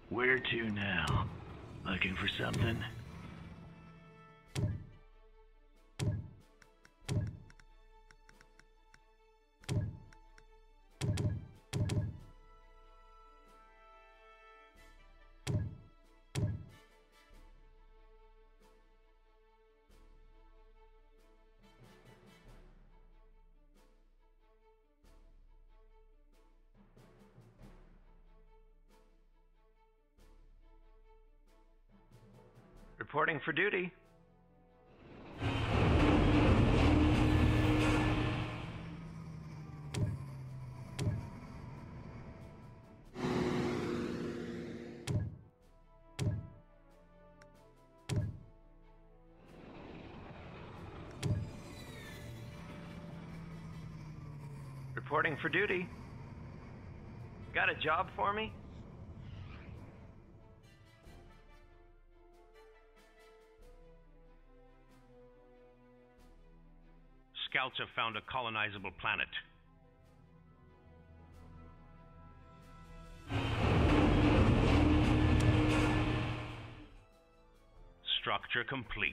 Where to now? Looking for something? Reporting for duty. Reporting for duty. Got a job for me? Scouts have found a colonizable planet. Structure complete.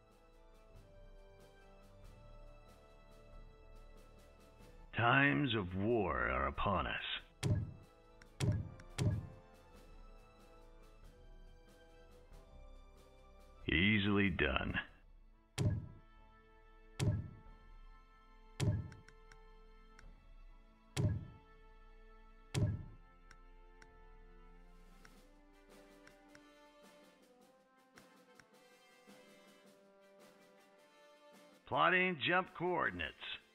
Times of war are upon us. Easily done. Plotting jump coordinates.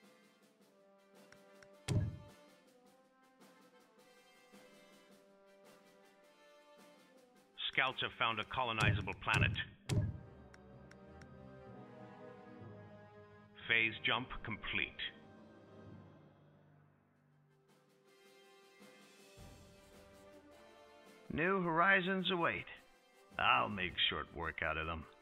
Scouts have found a colonizable planet. Phase jump complete. New horizons await. I'll make short work out of them.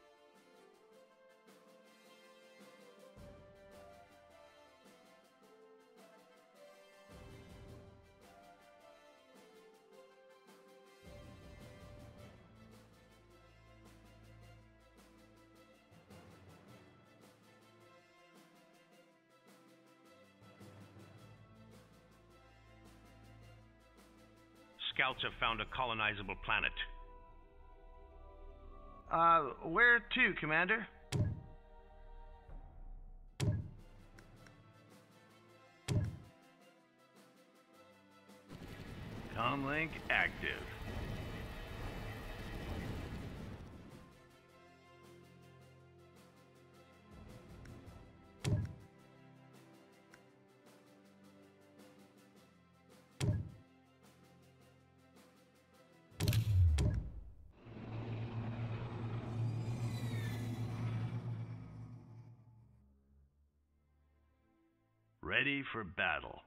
Scouts have found a colonizable planet. Where to, Commander? Comlink active. Ready for battle.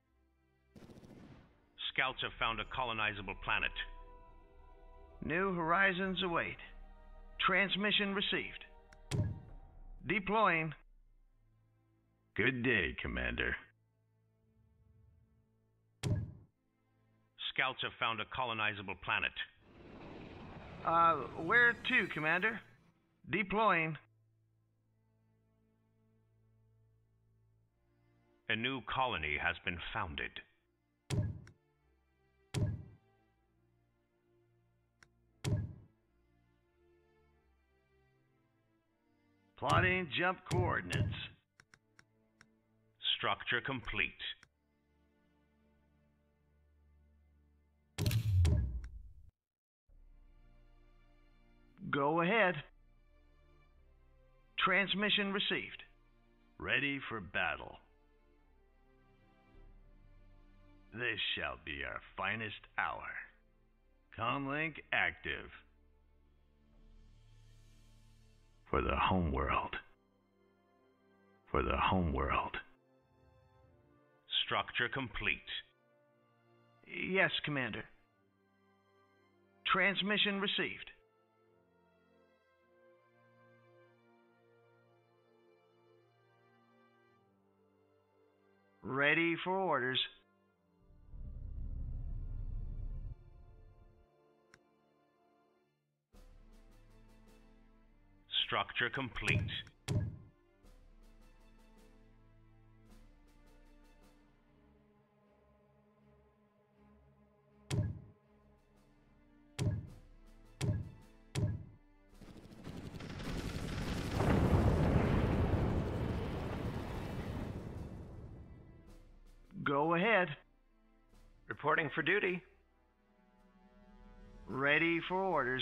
Scouts have found a colonizable planet. New horizons await. Transmission received. Deploying. Good day, Commander. Scouts have found a colonizable planet. Where to, Commander? Deploying. A new colony has been founded. Plotting jump coordinates. Structure complete. Go ahead. Transmission received. Ready for battle. This shall be our finest hour. Comlink active. For the homeworld. For the homeworld. Structure complete. Yes, Commander. Transmission received. Ready for orders. Structure complete. Go ahead. Reporting for duty. Ready for orders.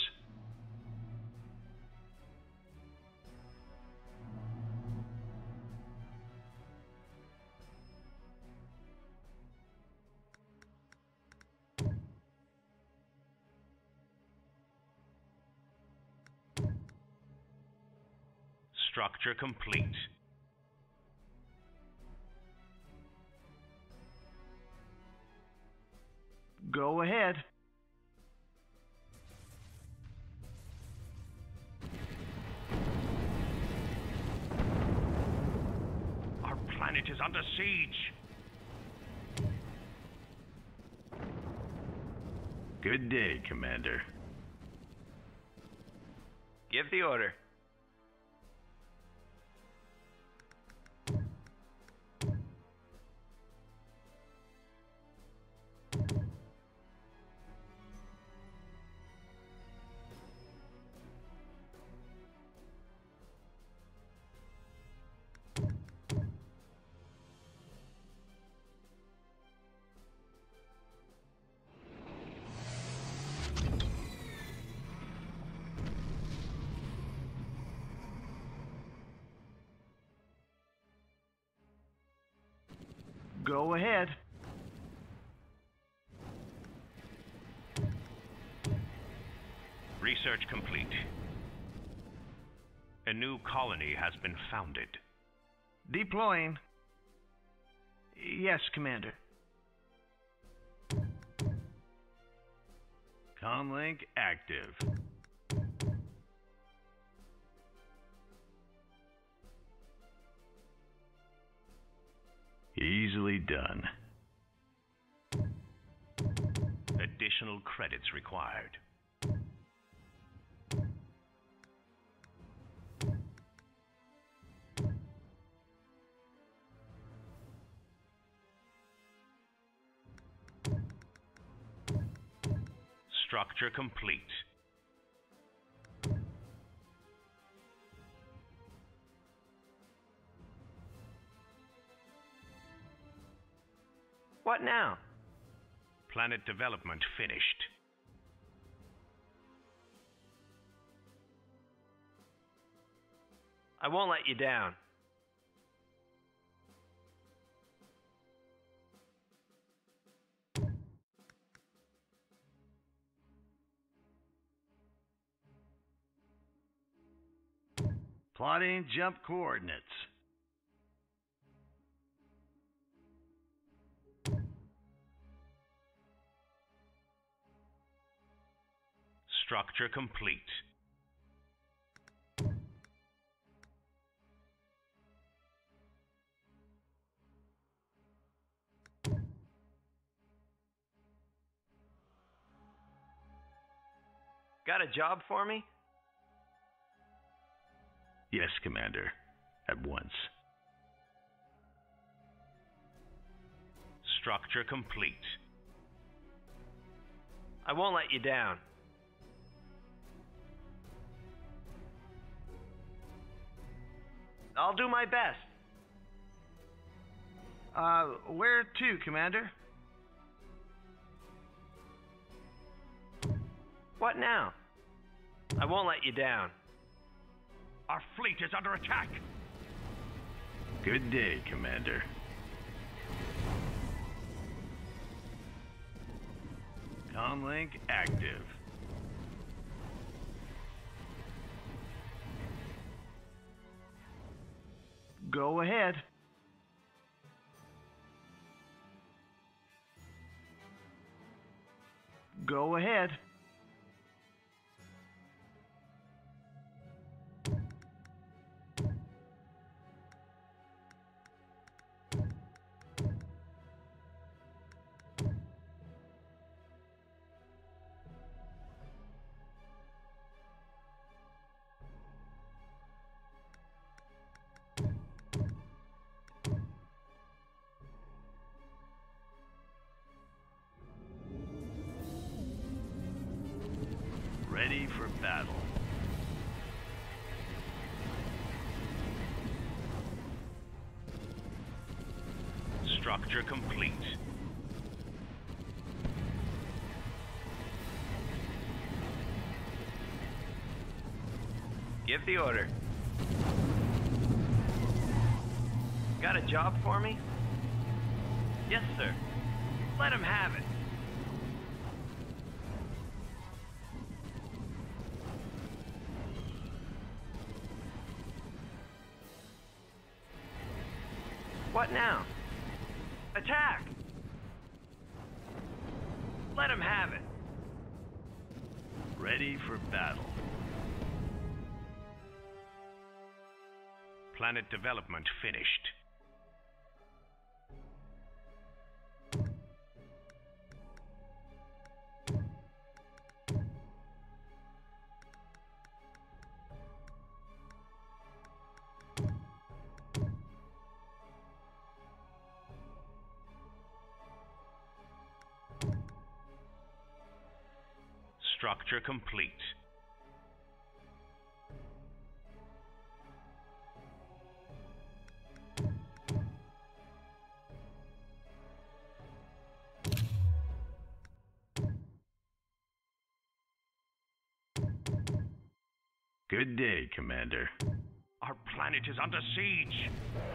Structure complete. Go ahead. Our planet is under siege. Good day, Commander. Give the order. Go ahead. Research complete. A new colony has been founded. Deploying. Yes, Commander. Comlink active. Easily done. Additional credits required. Structure complete. What now? Planet development finished. I won't let you down. Plotting jump coordinates. Structure complete. Got a job for me? Yes, Commander. At once. Structure complete. I won't let you down. I'll do my best. Where to, Commander? What now? I won't let you down. Our fleet is under attack. Good day, Commander. Comlink active. Go ahead. Go ahead. Ready for battle. Structure complete. Give the order. Got a job for me? Yes, sir. Let him have it. What now? Attack! Let him have it. Ready for battle. Planet development finished. Structure complete. Good day, Commander. Our planet is under siege.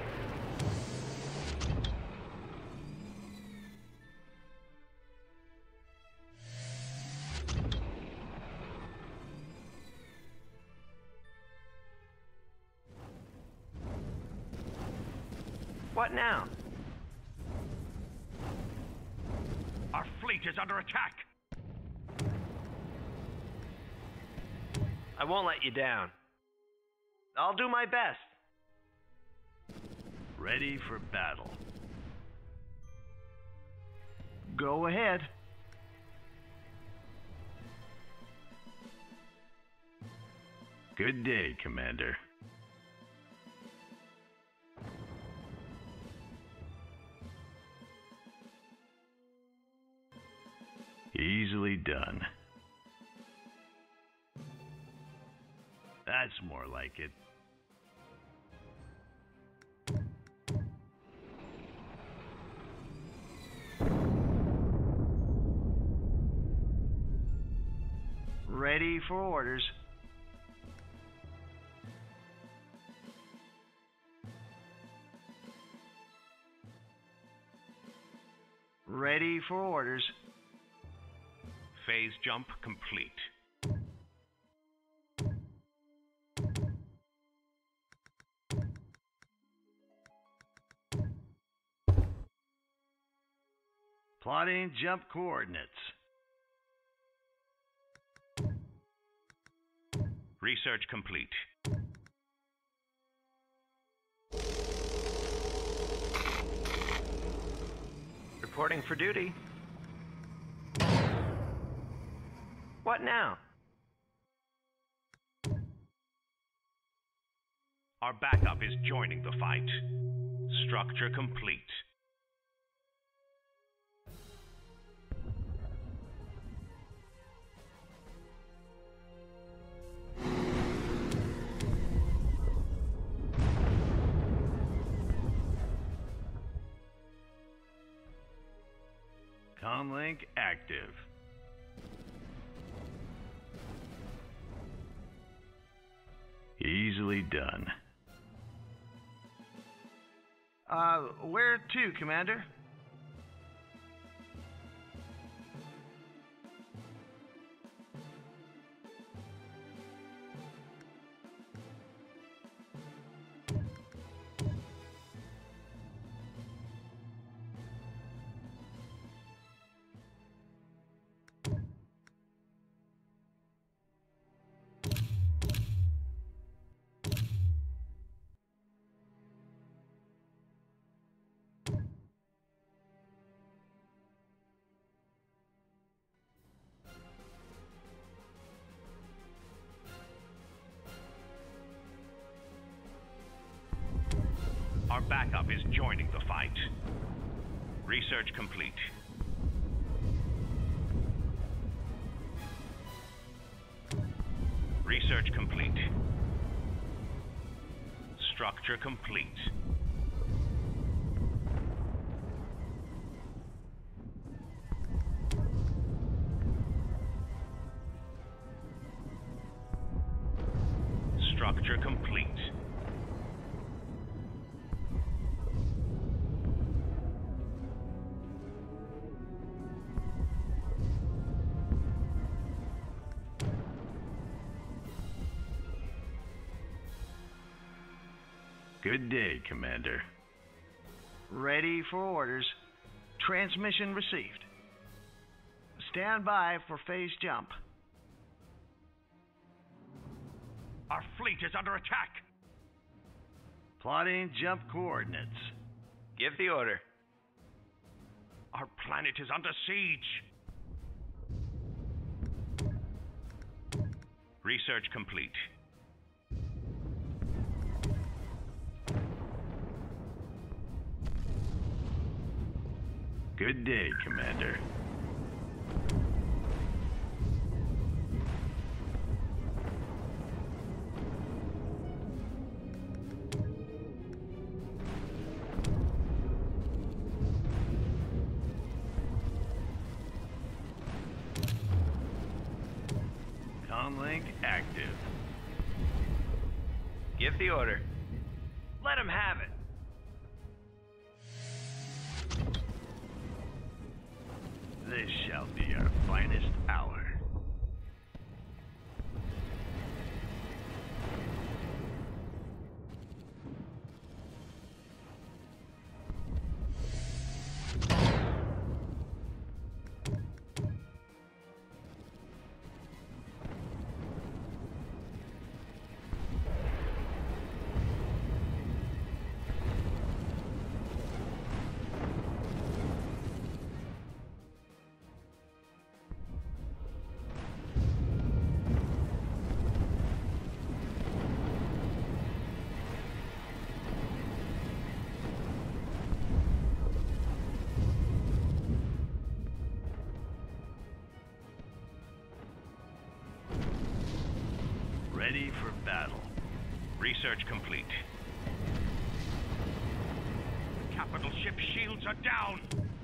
What now? Our fleet is under attack. I won't let you down. I'll do my best. Ready for battle. Go ahead. Good day, Commander. Easily done. That's more like it. Ready for orders. Ready for orders. Phase jump complete. Plotting jump coordinates. Research complete. Reporting for duty. What now? Our backup is joining the fight. Structure complete. Comlink active. Easily done. Where to, Commander? Our backup is joining the fight. Research complete. Research complete. Structure complete. Structure complete. Good day, Commander. Ready for orders. Transmission received. Stand by for phase jump. Our fleet is under attack. Plotting jump coordinates. Give the order. Our planet is under siege. Research complete. Good day, Commander. Comlink active. Give the order. Let him have it. This shall be our finest hour. Ready for battle. Research complete. The capital ship shields are down.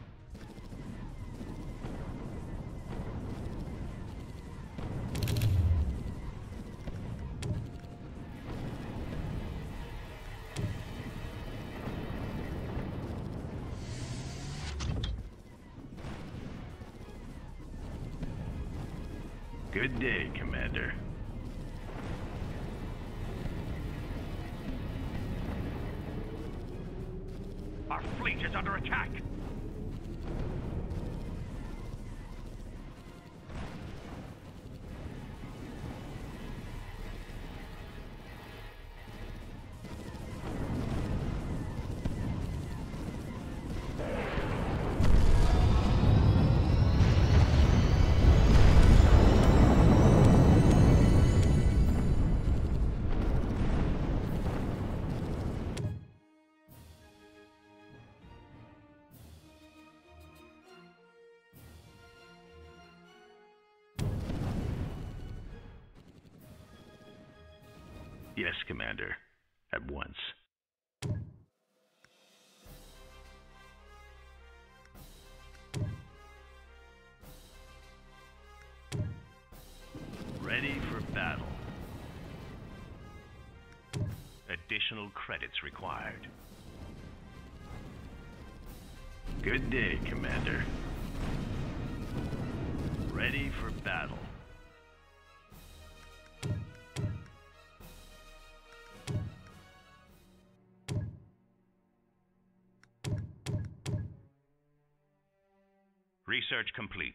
Good day, Commander. Our fleet is under attack. Yes, Commander. At once. Ready for battle. Additional credits required. Good day, Commander. Ready for battle. Research complete.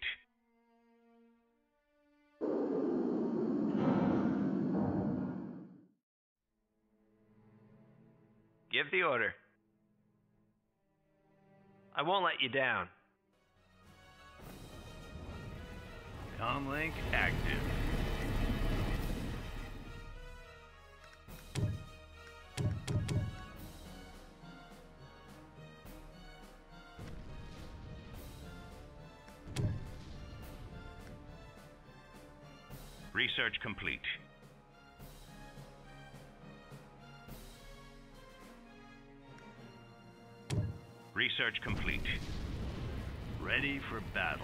Give the order. I won't let you down. Comlink active. Research complete. Research complete. Ready for battle.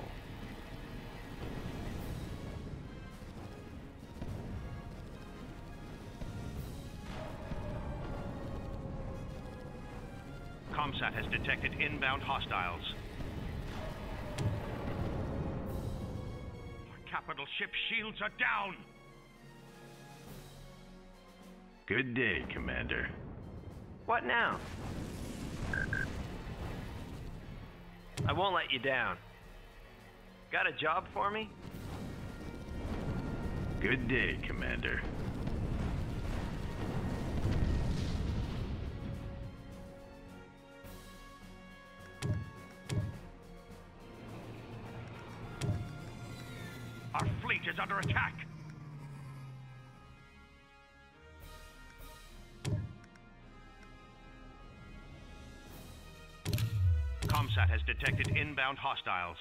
Comsat has detected inbound hostiles. Our capital ship shields are down! Good day, Commander. What now? I won't let you down. Got a job for me? Good day, Commander. Our fleet is under attack! Comsat has detected inbound hostiles.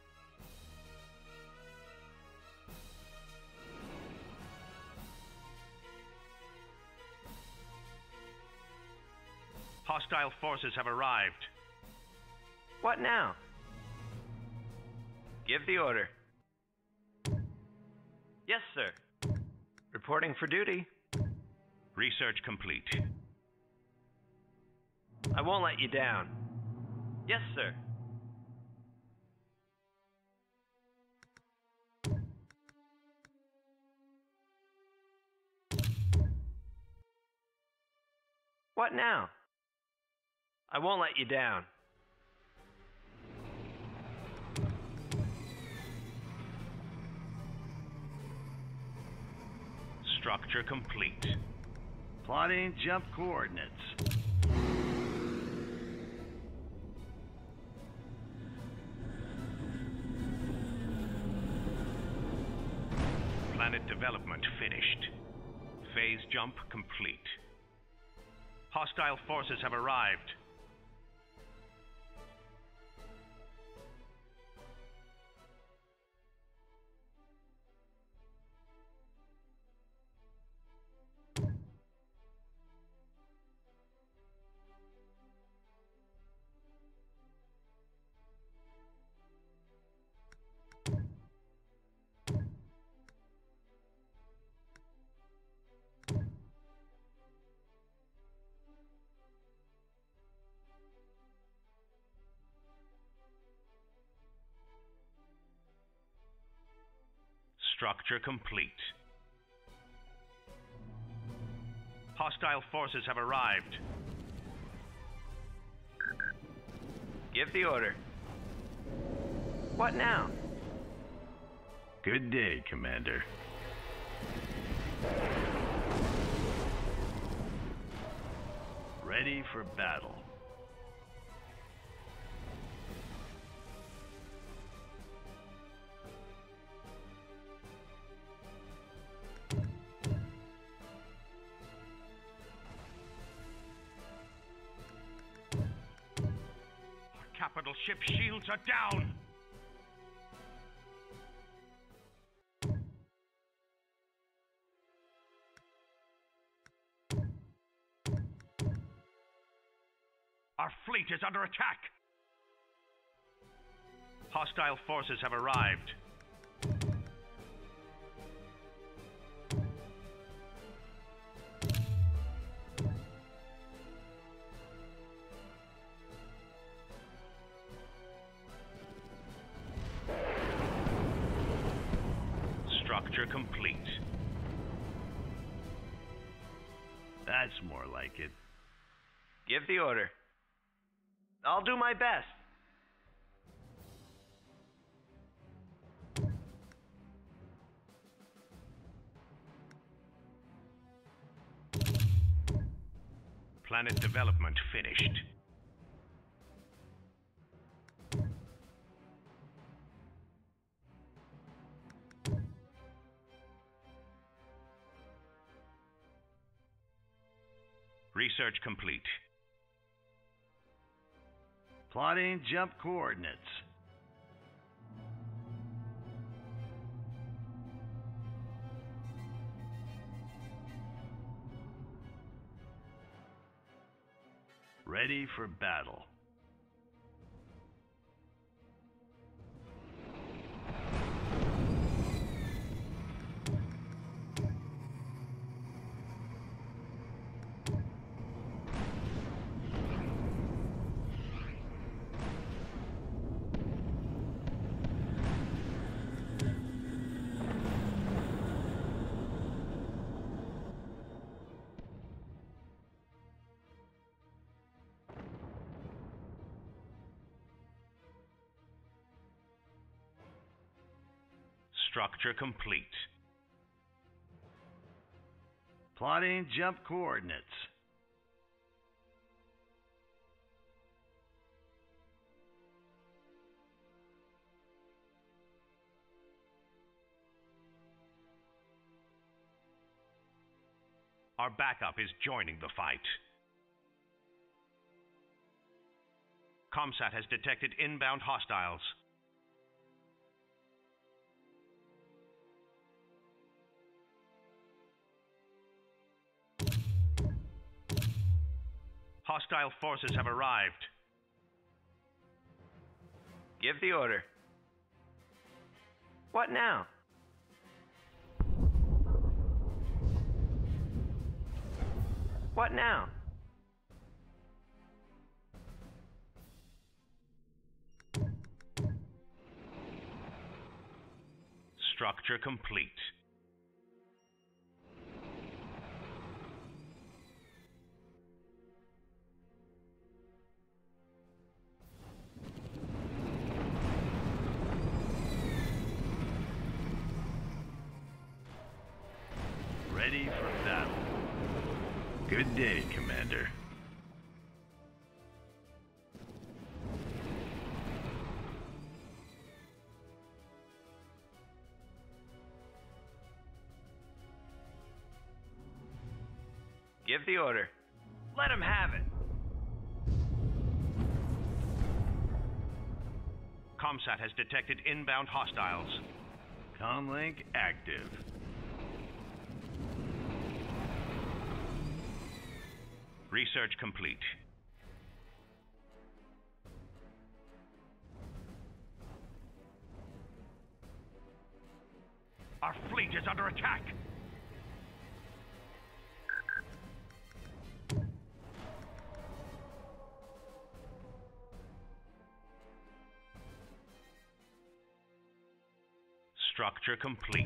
Hostile forces have arrived. What now? Give the order. Yes, sir. Reporting for duty. Research complete. I won't let you down. Yes, sir. What now? I won't let you down. Structure complete. Plotting jump coordinates. Planet development finished. Phase jump complete. Hostile forces have arrived. Structure complete. Hostile forces have arrived. Give the order. What now? Good day, Commander. Ready for battle. Capital ship shields are down! Our fleet is under attack! Hostile forces have arrived. Structure complete. That's more like it. Give the order. I'll do my best. Planet development finished. Research complete. Plotting jump coordinates. Ready for battle. Structure complete. Plotting jump coordinates. Our backup is joining the fight. ComSat has detected inbound hostiles. Hostile forces have arrived. Give the order. What now? What now? Structure complete. Ready for battle. Good day, Commander. Give the order. Let him have it. ComSat has detected inbound hostiles. Comlink active. Research complete. Our fleet is under attack. Structure complete.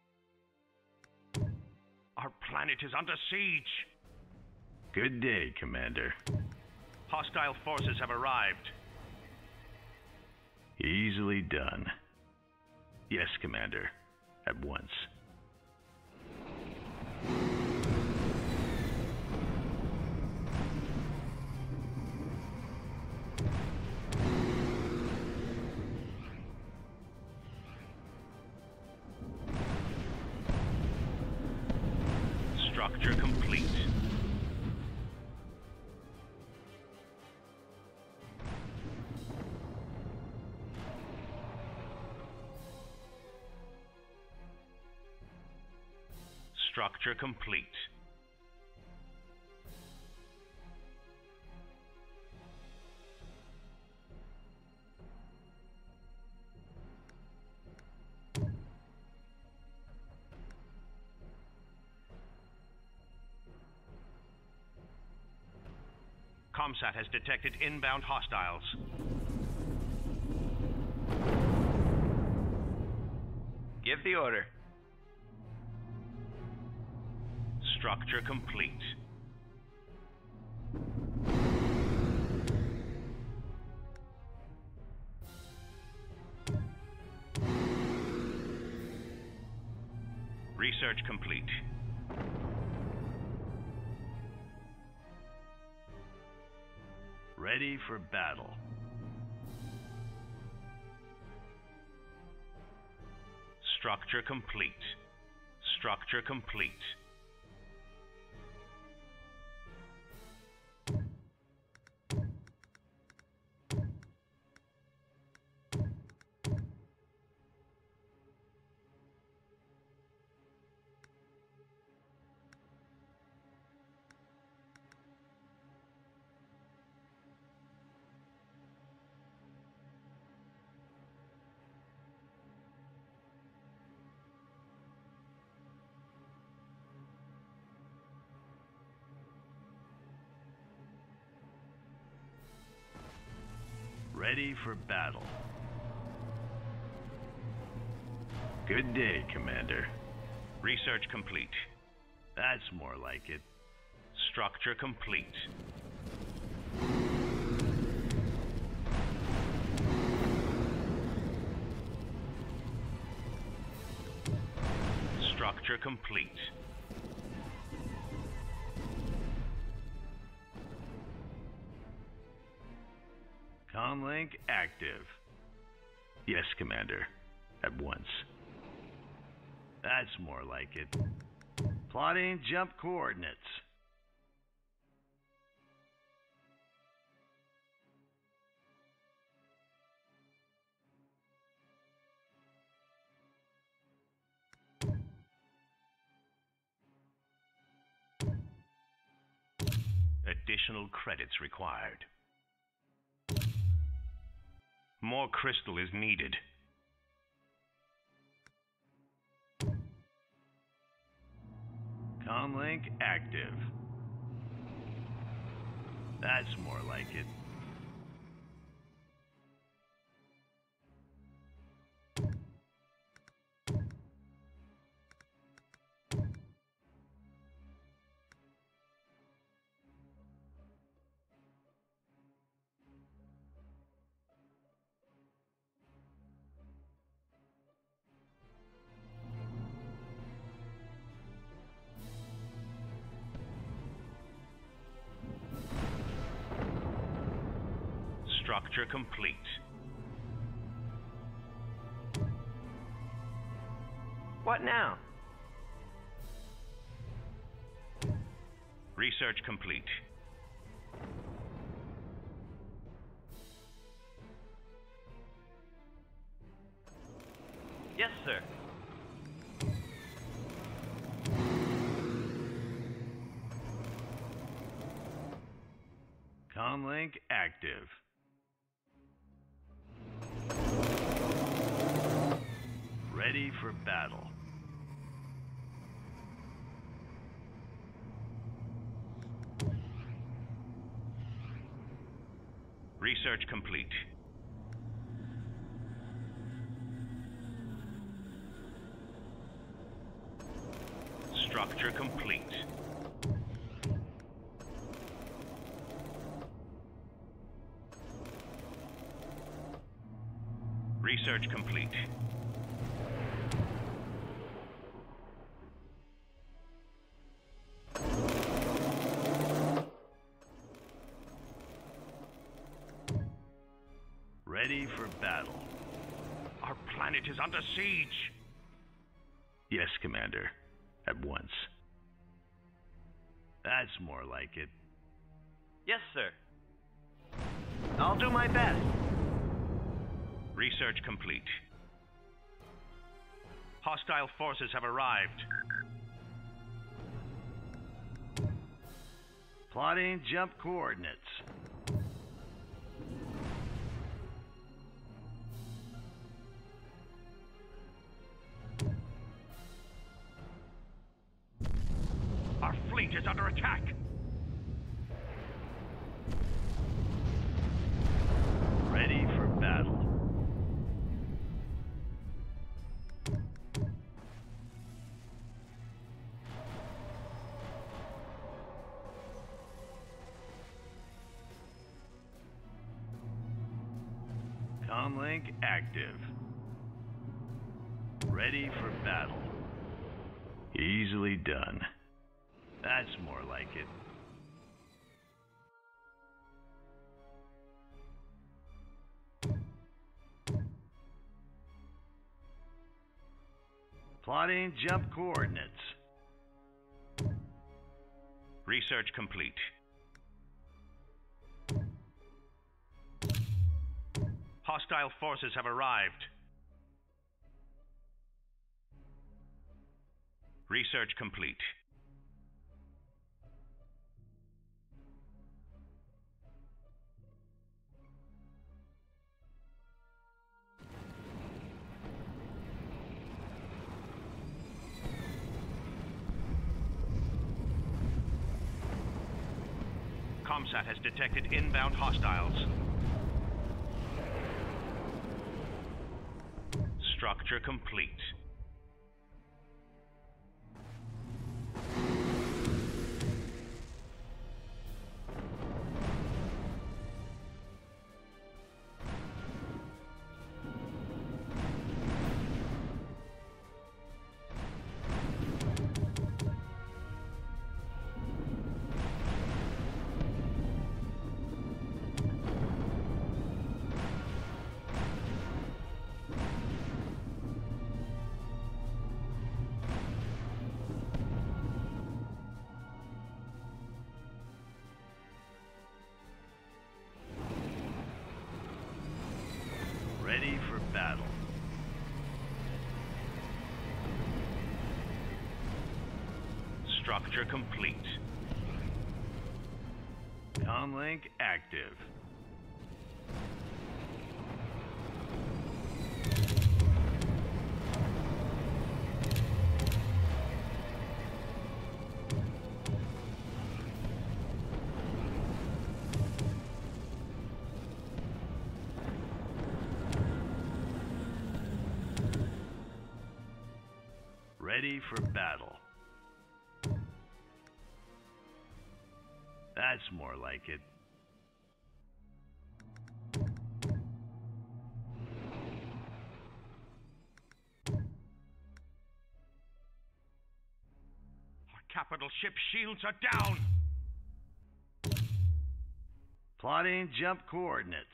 Our planet is under siege. Good day, Commander. Hostile forces have arrived. Easily done. Yes, Commander. At once. Structure complete. Structure complete. ComSat has detected inbound hostiles. Give the order. Structure complete. Research complete. Ready for battle. Structure complete. Structure complete. Ready for battle. Good day, Commander. Research complete. That's more like it. Structure complete. Structure complete. Comlink active. Yes, Commander. At once. That's more like it. Plotting jump coordinates. Additional credits required. More crystal is needed. Comlink active. That's more like it. Structure complete. What now? Research complete. Yes, sir. Comlink active. Ready for battle. Research complete. Structure complete. Research complete. Ready for battle. Our planet is under siege. Yes, Commander. At once. That's more like it. Yes, sir. I'll do my best. Research complete. Hostile forces have arrived. Plotting jump coordinates. Our fleet is under attack. Ready for battle. Comlink active. Ready for battle. Easily done. That's more like it. Plotting jump coordinates. Research complete. Hostile forces have arrived. Research complete. Comsat has detected inbound hostiles. Structure complete. Structure complete. Comlink active. Ready for battle. That's more like it. Our capital ship shields are down! Plotting jump coordinates.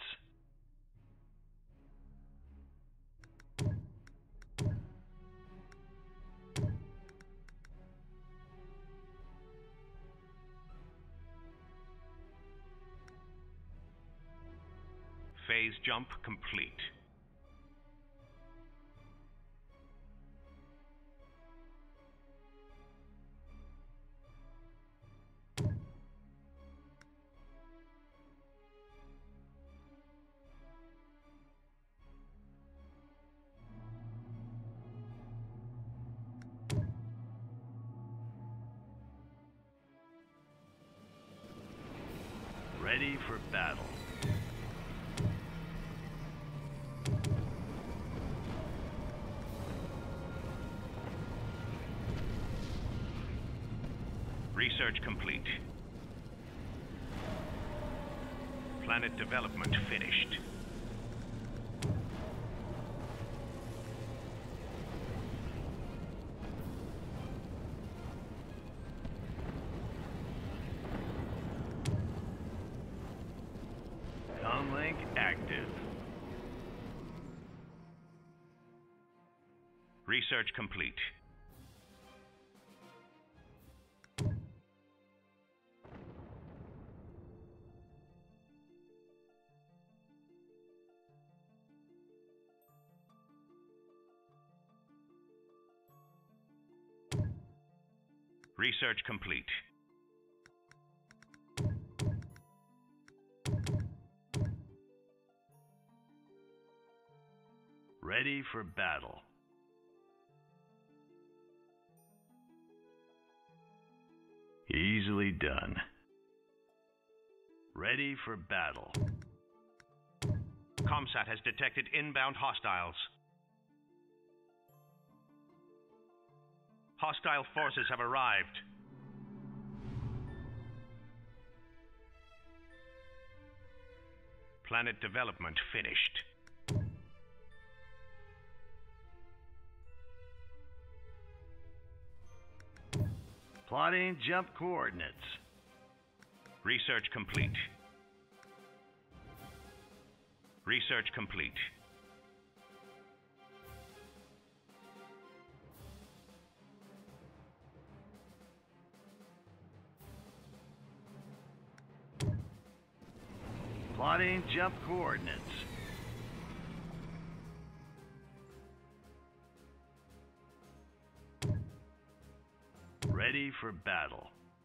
Phase jump complete. Ready for battle. Research complete. Planet development finished. Comlink active. Research complete. Research complete. Ready for battle. Easily done. Ready for battle. Comsat has detected inbound hostiles. Hostile forces have arrived. Planet development finished. Plotting jump coordinates. Research complete. Research complete. Plotting jump coordinates. Ready for battle.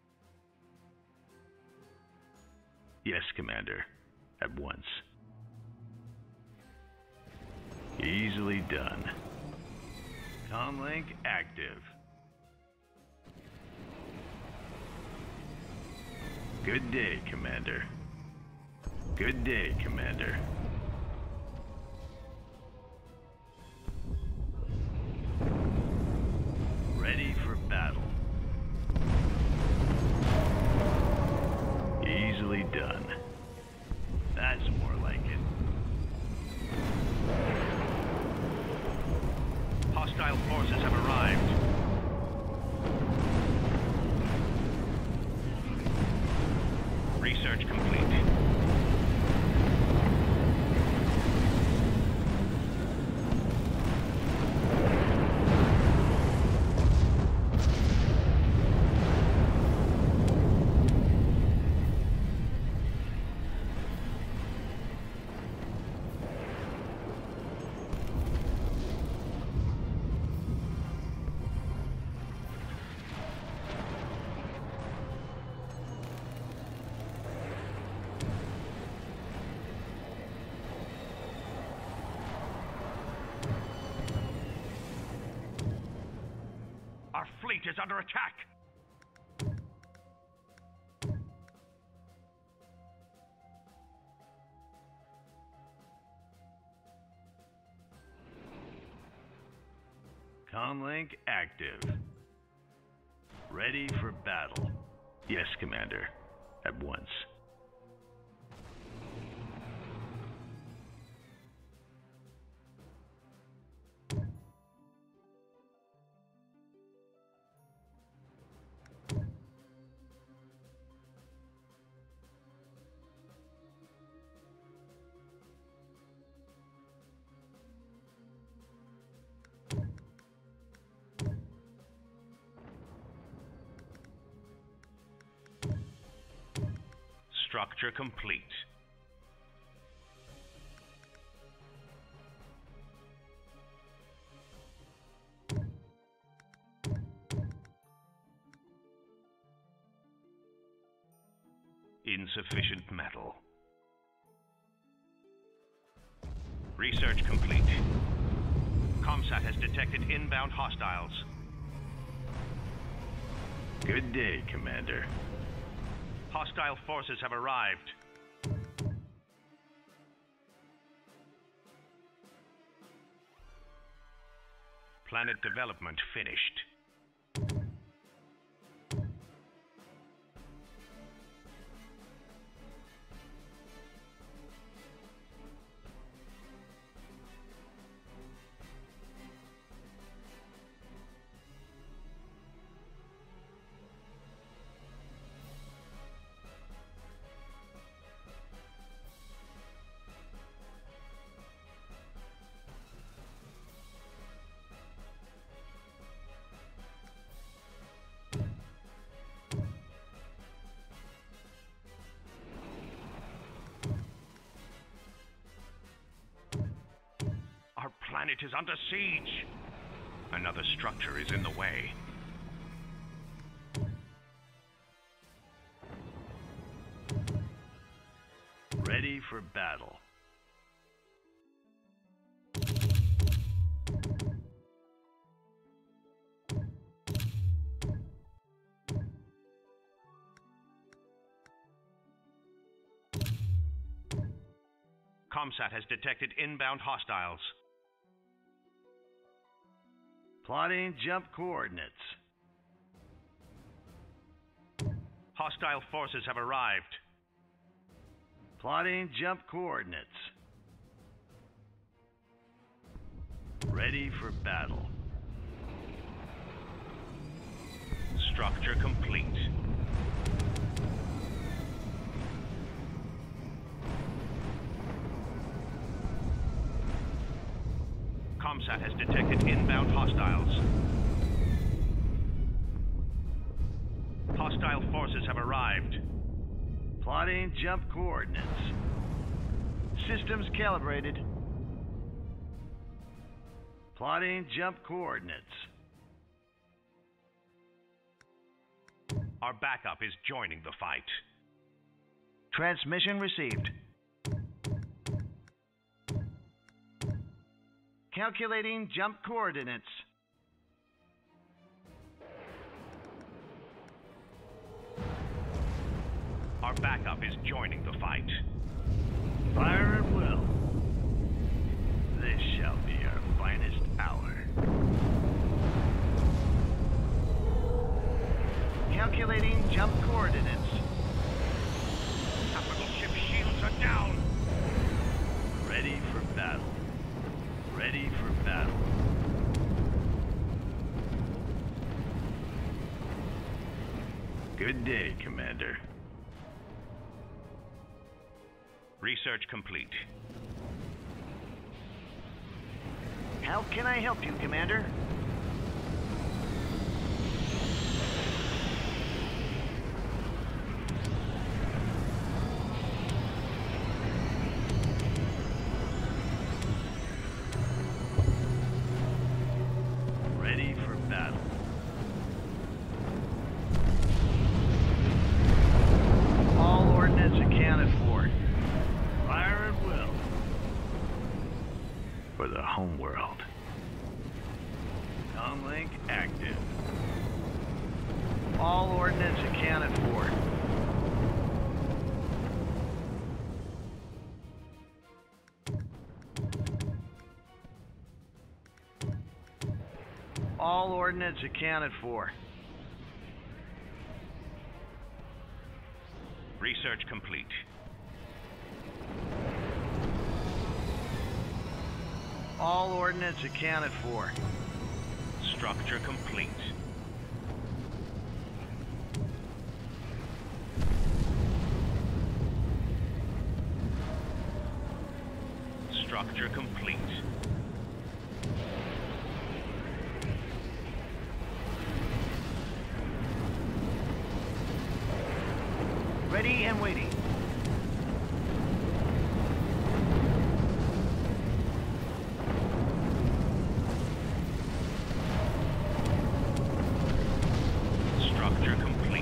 Yes, Commander. At once. Easily done. Comlink active. Good day, Commander. Good day, Commander. Ready for battle. Easily done. That's more like it. Hostile forces have arrived. Research complete. Our fleet is under attack. Comlink active. Ready for battle. Yes, Commander. At once. Structure complete. Insufficient metal. Research complete. Comsat has detected inbound hostiles. Good day, Commander. Hostile forces have arrived. Planet development finished. Our planet is under siege. Another structure is in the way. Ready for battle. Comsat has detected inbound hostiles. Plotting jump coordinates. Hostile forces have arrived. Plotting jump coordinates. Ready for battle. Structure complete. Comsat has detected inbound hostiles. Hostile forces have arrived. Plotting jump coordinates. Systems calibrated. Plotting jump coordinates. Our backup is joining the fight. Transmission received. Calculating jump coordinates. Our backup is joining the fight. Fire at will. This shall be our finest hour. Calculating jump coordinates. Capital ship shields are down. Ready for battle. Ready for battle. Good day, Commander. Research complete. How can I help you, Commander? Ready for battle. All ordnance accounted for. Fire at will. For the homeworld. All ordnance accounted for. All ordnance accounted for. Research complete. All ordnance accounted for. Structure complete. Structure complete. Ready and waiting. Structure complete.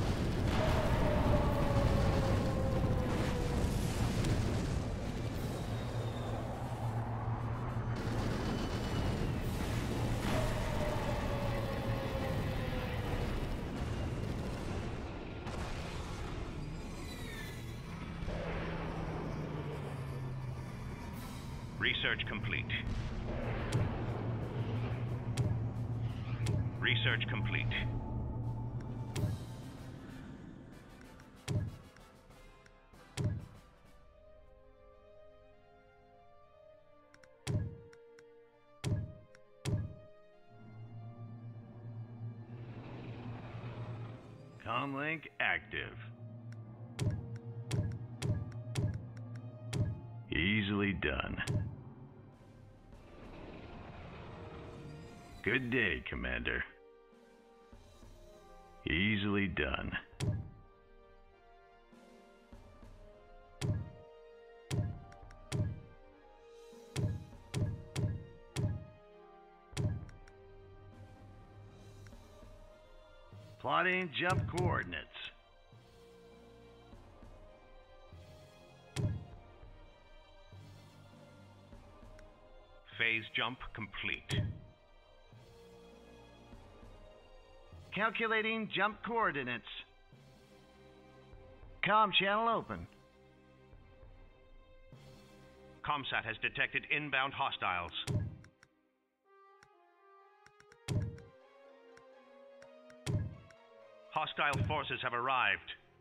Research complete. Research complete. Comlink active. Easily done. Good day, Commander. Easily done. Plotting jump coordinates. Phase jump complete. Calculating jump coordinates. Comm channel open. Comsat has detected inbound hostiles. Hostile forces have arrived.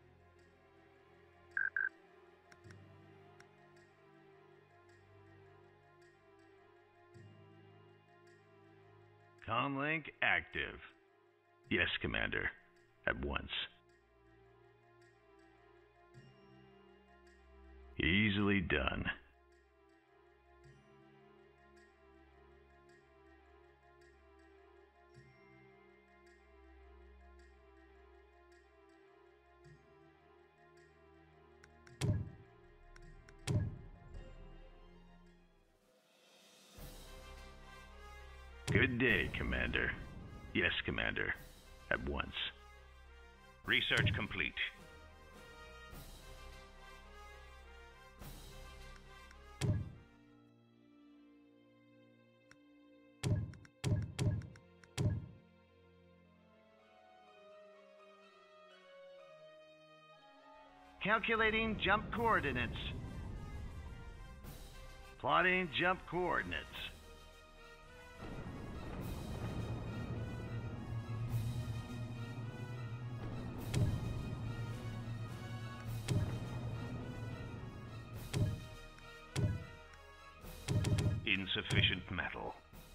Comlink active. Yes, Commander. At once. Easily done. Good day, Commander. Yes, Commander. At once. Research complete. Calculating jump coordinates. Plotting jump coordinates. Insufficient metal.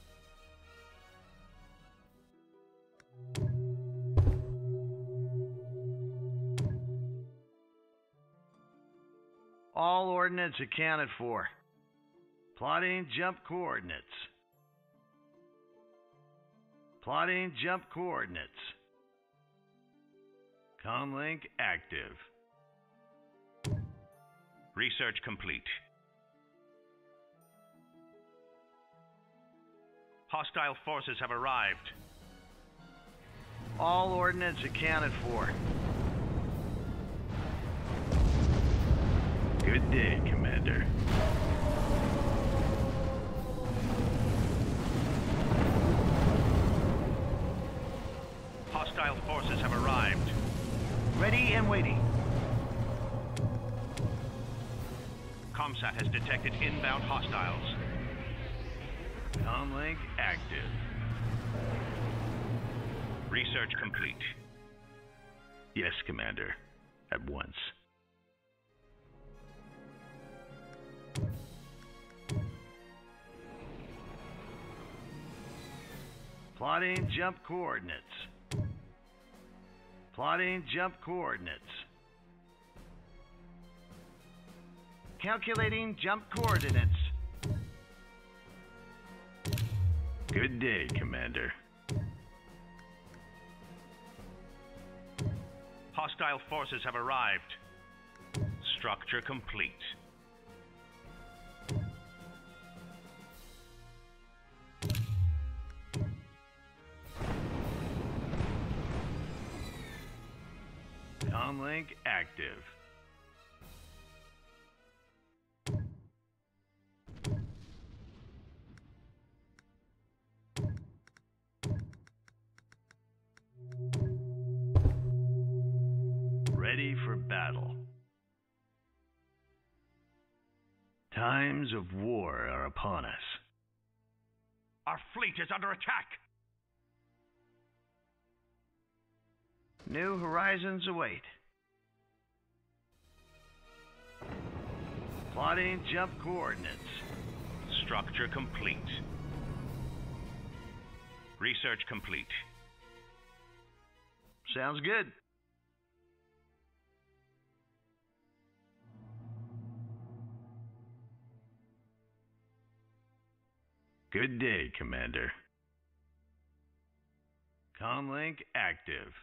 All ordnance accounted for. Plotting jump coordinates. Plotting jump coordinates. Comlink active. Research complete. Hostile forces have arrived. All ordnance accounted for. Good day, Commander. Hostile forces have arrived. Ready and waiting. Comsat has detected inbound hostiles. Comlink active. Research complete. Yes, Commander. At once. Plotting jump coordinates. Plotting jump coordinates. Calculating jump coordinates. Good day, Commander. Hostile forces have arrived. Structure complete. Comlink active. Ready for battle. Times of war are upon us. Our fleet is under attack. New horizons await. Plotting jump coordinates. Structure complete. Research complete. Sounds good. Good day, Commander. Comlink active.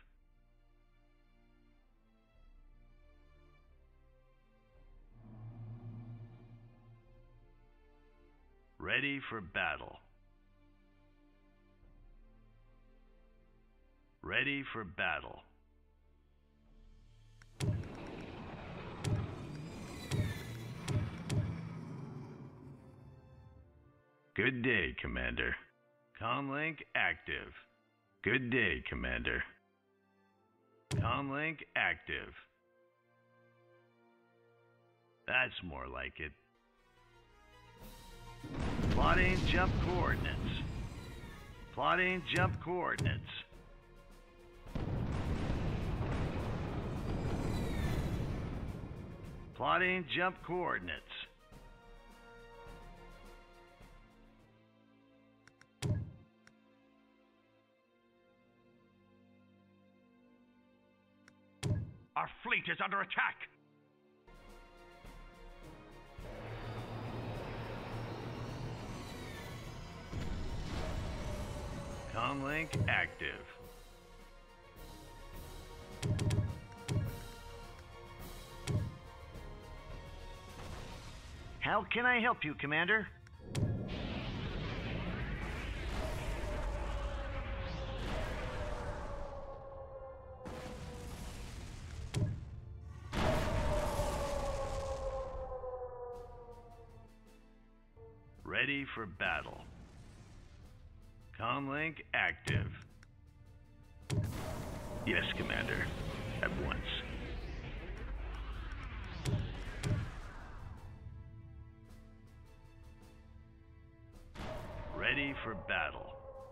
Ready for battle. Ready for battle. Good day, Commander. Comlink active. Good day, Commander. Comlink active. That's more like it. Plotting jump coordinates. Plotting jump coordinates. Plotting jump coordinates. Our fleet is under attack. Comlink active. How can I help you, Commander? Ready for battle. Comlink active. Yes, Commander. At once. Ready for battle.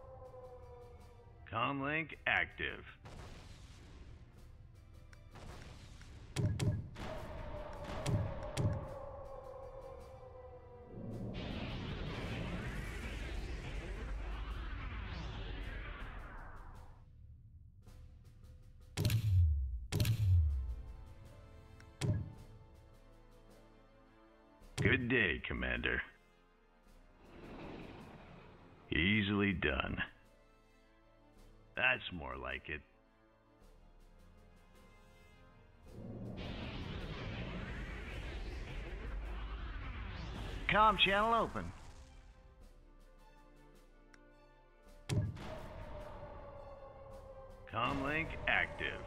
Comlink active. Good day, Commander. Easily done. That's more like it. Comm channel open. Comlink active.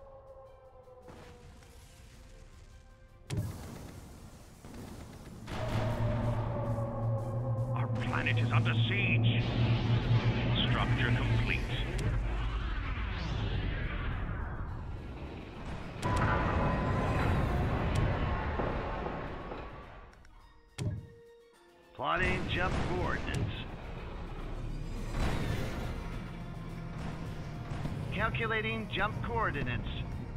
Planet is under siege. Structure complete. Plotting jump coordinates. Calculating jump coordinates.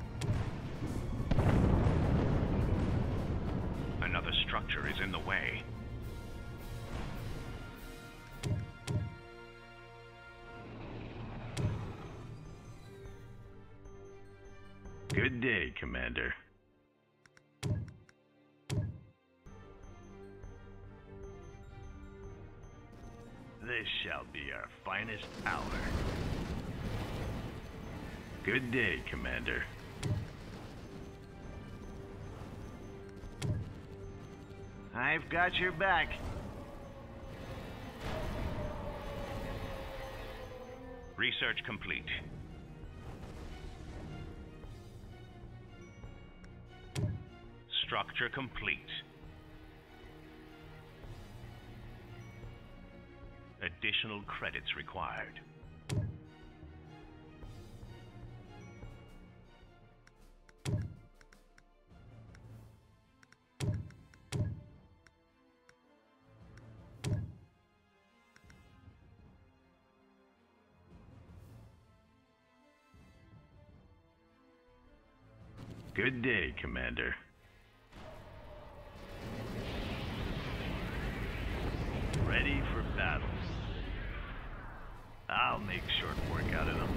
Another structure is in the way. Good day, Commander. This shall be our finest hour. Good day, Commander. I've got your back. Research complete. Structure complete. Additional credits required. Good day, Commander. Ready for battle. I'll make short work out of them.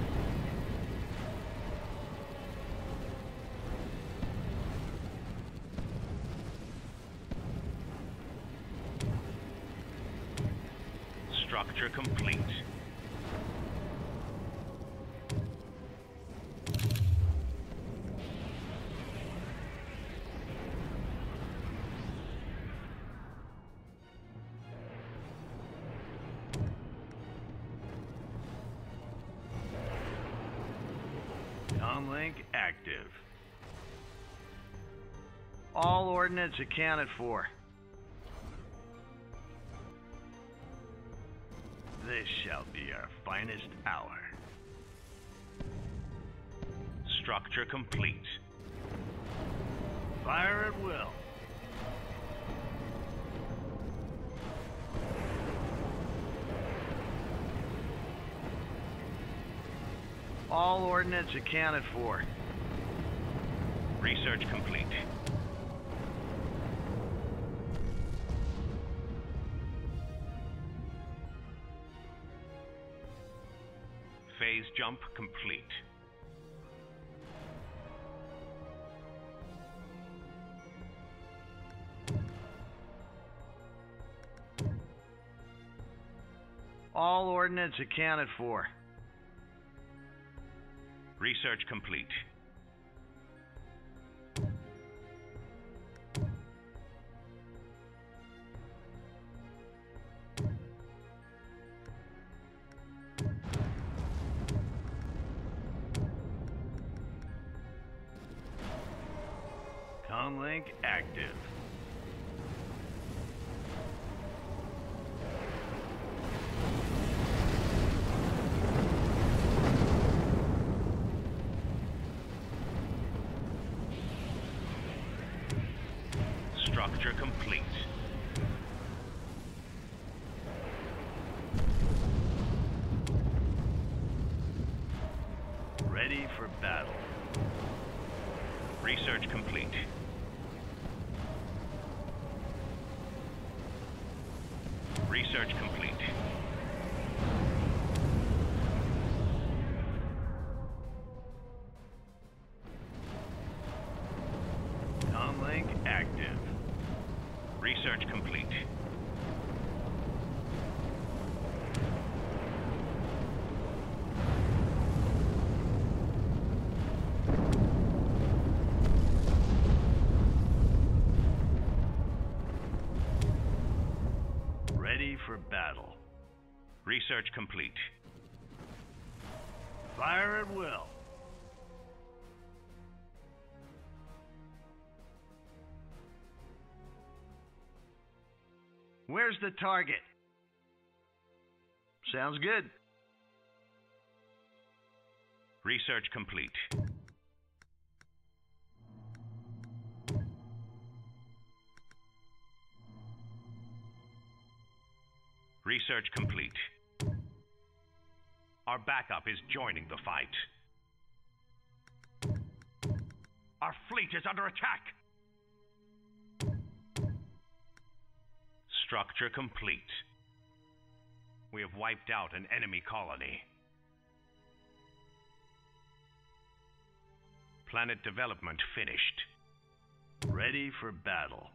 Structure complete. Comlink active. All ordnance accounted for. This shall be our finest hour. Structure complete. Fire at will. All ordnance accounted for. Research complete. Phase jump complete. All ordnance accounted for. Research complete. Comlink active. Structure complete. Ready for battle. Research complete. Research complete. Comlink active. Research complete. Ready for battle. Research complete. Fire at will. Where's the target? Sounds good. Research complete. Research complete. Our backup is joining the fight. Our fleet is under attack! Structure complete. We have wiped out an enemy colony. Planet development finished. Ready for battle.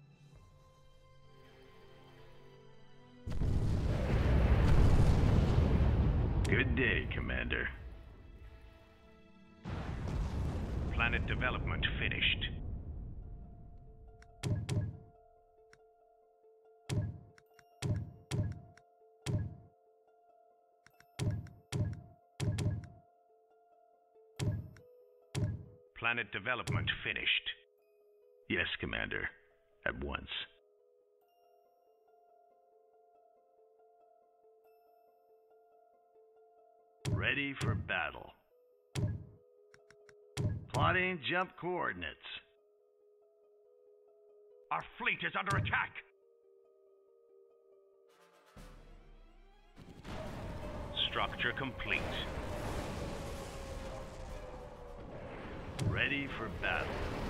Good day, Commander. Planet development finished. Planet development finished. Yes, Commander. At once. Ready for battle. Plotting jump coordinates. Our fleet is under attack! Structure complete. Ready for battle.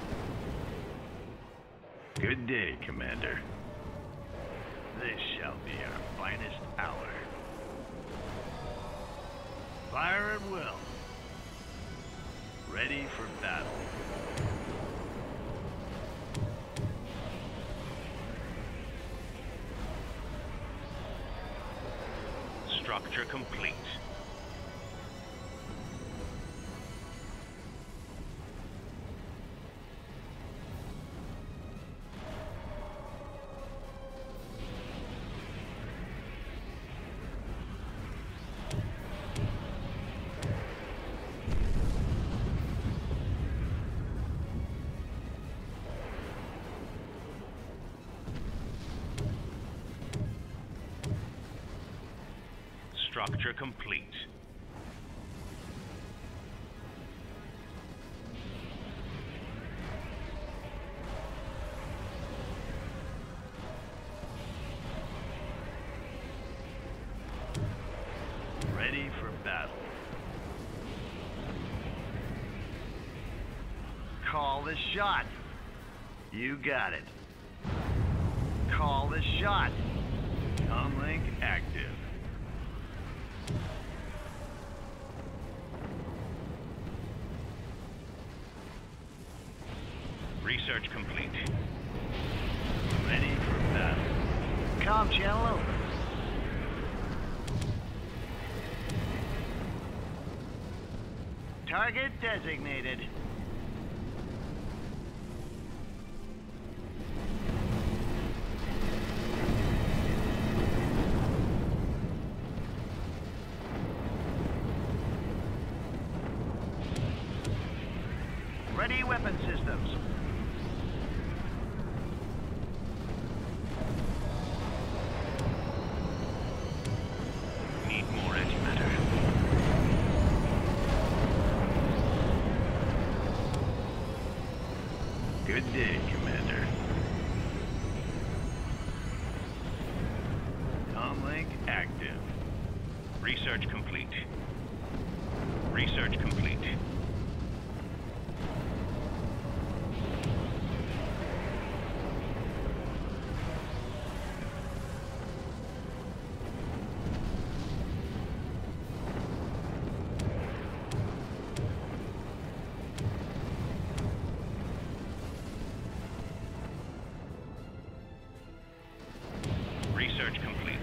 Good day, Commander. This shall be our finest hour. Fire at will. Ready for battle. Structure complete. Structure complete. Ready for battle. Call the shot. You got it. Call the shot. Comlink active. Research complete. Ready for battle. Comm channel open. Target designated. Ready weapon systems. Need more antimatter. Good day, Commander. Comlink active. Research complete. Research complete. Research complete.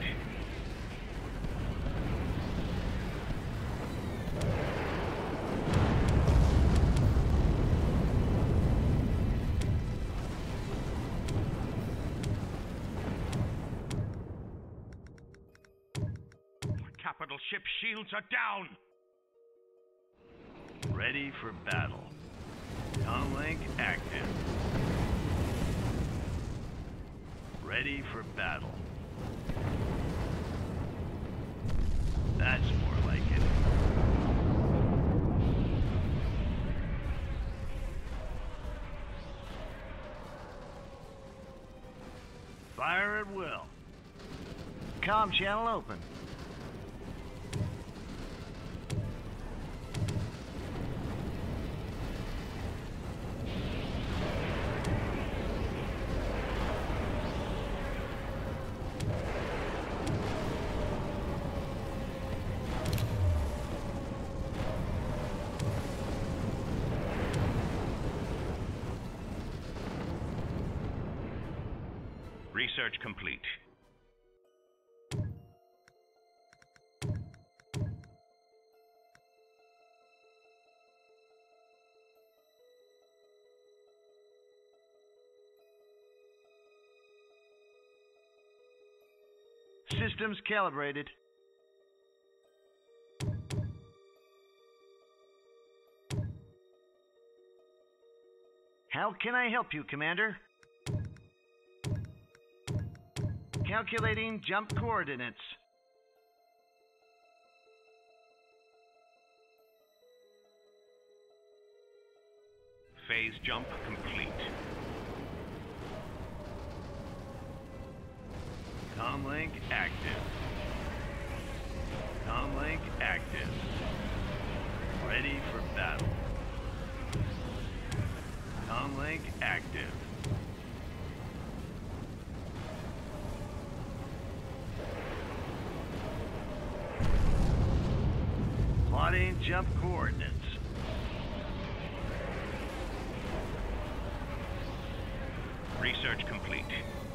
Capital ship shields are down! Ready for battle. Comlink active. Ready for battle. That's more like it. Fire at will. comm channel open. Research complete. Systems calibrated. How can I help you, Commander? Calculating jump coordinates. Phase jump complete. Comlink active. Comlink active. Ready for battle. Comlink active. Plotting jump coordinates. Research complete.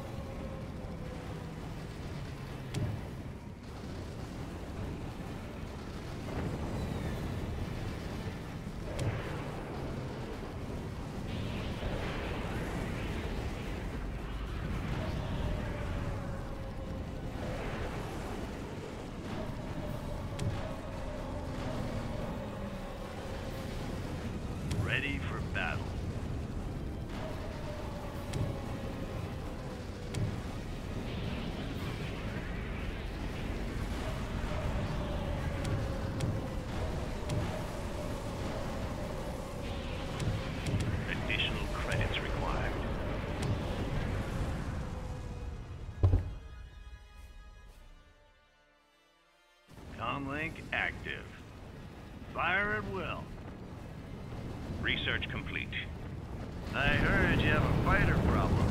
Ready for battle. Additional credits required. Comlink active. Fire at will. Research complete. I heard you have a fighter problem.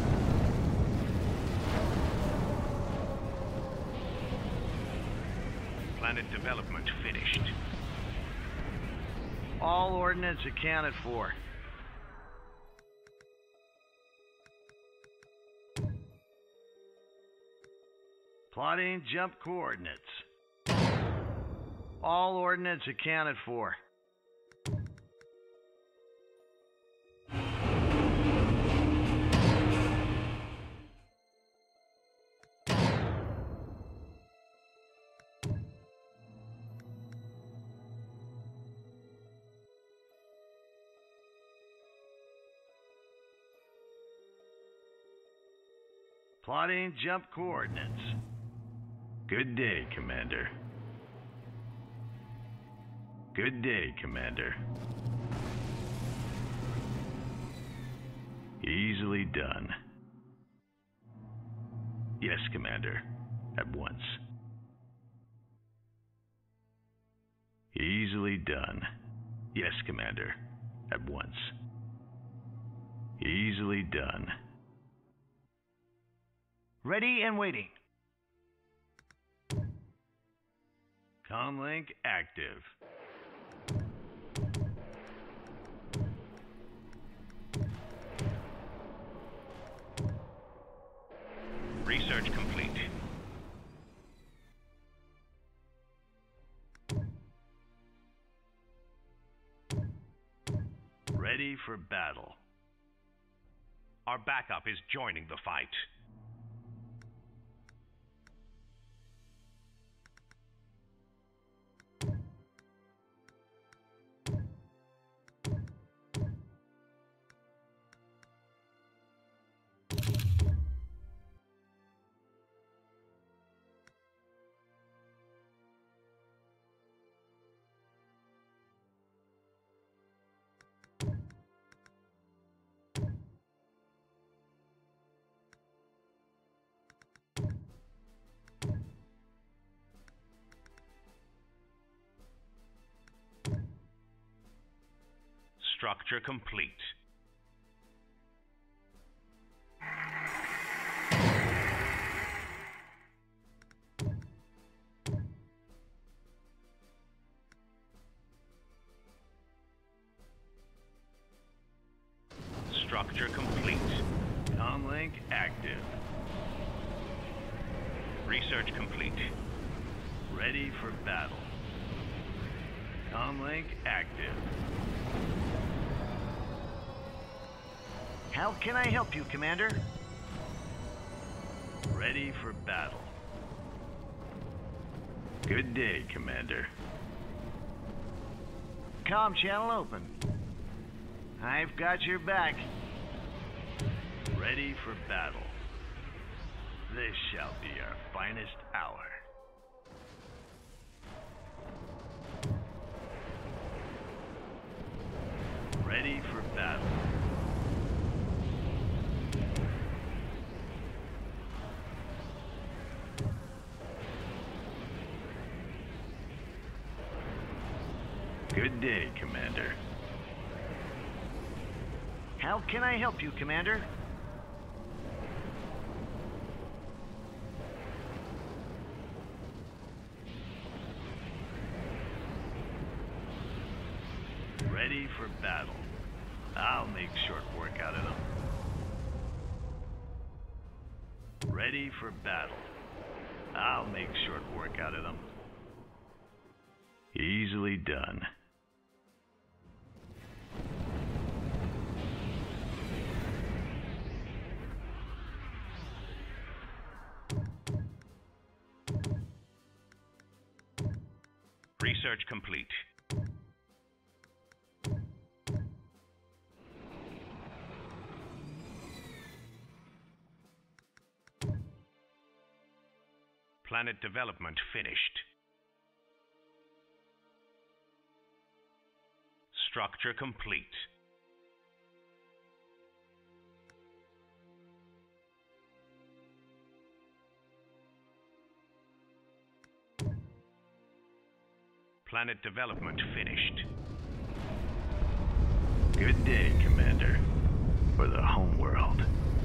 Planet development finished. All ordnance accounted for. Plotting jump coordinates. All ordnance accounted for. Plotting jump coordinates. Good day, Commander. Good day, Commander. Easily done. Yes, Commander. At once. Easily done. Yes, Commander. At once. Easily done. Ready and waiting. Comlink active. Research complete. Ready for battle. Our backup is joining the fight. Structure complete. Structure complete. Comlink active. Research complete. Ready for battle. Comlink active. How can I help you, Commander? Ready for battle. Good day, Commander. Comm channel open. I've got your back. Ready for battle. This shall be our finest hour. Ready for battle. Good day, Commander. How can I help you, Commander? Ready for battle. I'll make short work out of them. Ready for battle. I'll make short work out of them. Easily done. Research complete. Planet development finished. Structure complete. Planet development finished. Good day, Commander. For the homeworld.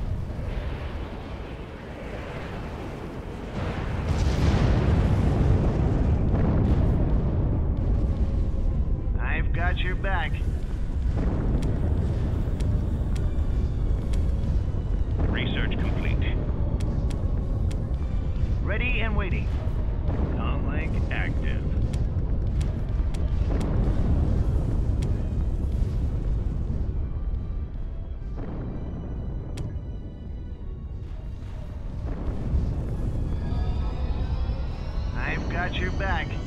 I've got your back. Research complete. Ready and waiting. Comlink active. I've got your back.